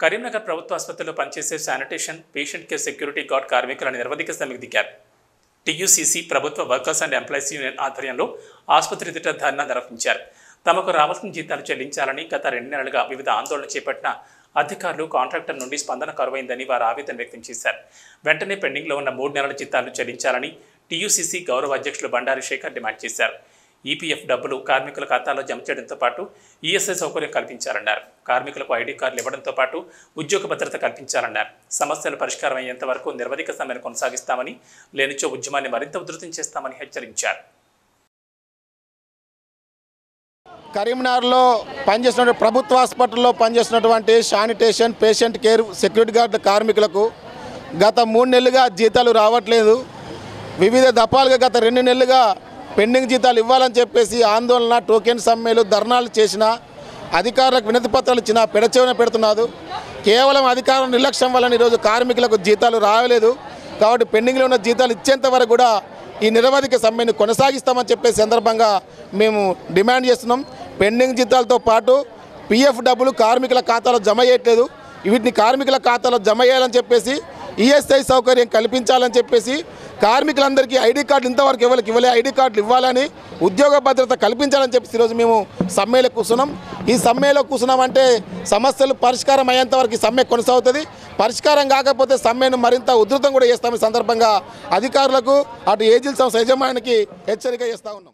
కరీంనగర్ ప్రభుత్వ ఆసుపత్రిలో పనిచేసే sanitation, patient care security guard కార్మికులను నిరవధిక సమ్మెకు దిగారు. టీయూసీసీ ప్రభుత్వ వర్కర్స్ అండ్ ఎంప్లాయీస్ యూనియన్ ఆధ్వర్యంలో ఆసుపత్రి ఎదుట ధర్నా నిర్వహించారు. తమకు రావాల్సిన జీతాలు చెల్లించాలని గత 2 నెలలుగా వివిధ ఆందోళనలు చేపట్టిన అధికారులు, కాంట్రాక్టర్ నుండి స్పందన కరువైందని వారు ఆవేదన వ్యక్తం చేశారు. వెంటనే పెండింగ్లో ఉన్న 3 నెలల జీతాలు చెల్లించాలని టీయూసీసీ గౌరవ అధ్యక్షులు బండారి శేఖర్ డిమాండ్ చేశారు. ఈపీఎఫ్ డబ్బులు కార్మికుల ఖాతాలో జమ చేయడంతో పాటు ఈఎస్ఐ సౌకర్యం కల్పించాలన్నారు. కార్మికులకు ఐడి కార్డులు ఇవ్వడంతో పాటు ఉద్యోగ భద్రత కల్పించాలన్నారు. సమస్యలు పరిష్కారం అయ్యేంత వరకు నిరవధిక సమ్మెను కొనసాగిస్తామని, లేనిచో ఉద్యమాన్ని మరింత ఉధృతం చేస్తామని హెచ్చరించారు. కరీంనగర్లో పనిచేస్తున్న ప్రభుత్వ హాస్పిటల్లో పనిచేస్తున్నటువంటి sanitation, patient care, security guard కార్మికులకు గత 3 నెలలుగా జీతాలు రావట్లేదు. వివిధ దఫాలుగా గత 2 నెలలుగా పెండింగ్ జీతాలు ఇవ్వాలని చెప్పేసి ఆందోళన, టోకెన్ సమ్మెలు, ధర్నాలు చేసిన అధికారులకు వినతి పత్రాలు ఇచ్చిన పెడచెవిన పెడుతున్నారు. కేవలం అధికారుల నిర్లక్ష్యం వలన ఈరోజు కార్మికులకు జీతాలు రావలేదు. కాబట్టి పెండింగ్లో ఉన్న జీతాలు ఇచ్చేంత వరకు కూడా ఈ నిరవధిక సమ్మెను కొనసాగిస్తామని చెప్పే సందర్భంగా మేము డిమాండ్ చేస్తున్నాం. పెండింగ్ జీతాలతో పాటు పీఎఫ్ డబ్బులు కార్మికుల ఖాతాలో జమ చేయట్లేదు. వీటిని కార్మికుల ఖాతాలో జమ చేయాలని చెప్పేసి, ఈఎస్ఐ సౌకర్యం కల్పించాలని చెప్పేసి, కార్మికులందరికీ ఐడి కార్డులు ఇంతవరకు ఎవరికి ఇవ్వలే, ఐడి కార్డులు ఇవ్వాలని, ఉద్యోగ భద్రత కల్పించాలని చెప్పేసి ఈరోజు మేము సమ్మెలో కూర్చున్నాం. ఈ సమ్మెలో కూర్చున్నామంటే సమస్యలు పరిష్కారం అయ్యేంత వరకు ఈ సమ్మె కొనసాగుతుంది. పరిష్కారం కాకపోతే సమ్మెను మరింత ఉధృతం కూడా చేస్తాం. ఈ సందర్భంగా అధికారులకు, అటు ఏజెన్సీ సంస్థ యజమానికి హెచ్చరిక చేస్తూ ఉన్నాం.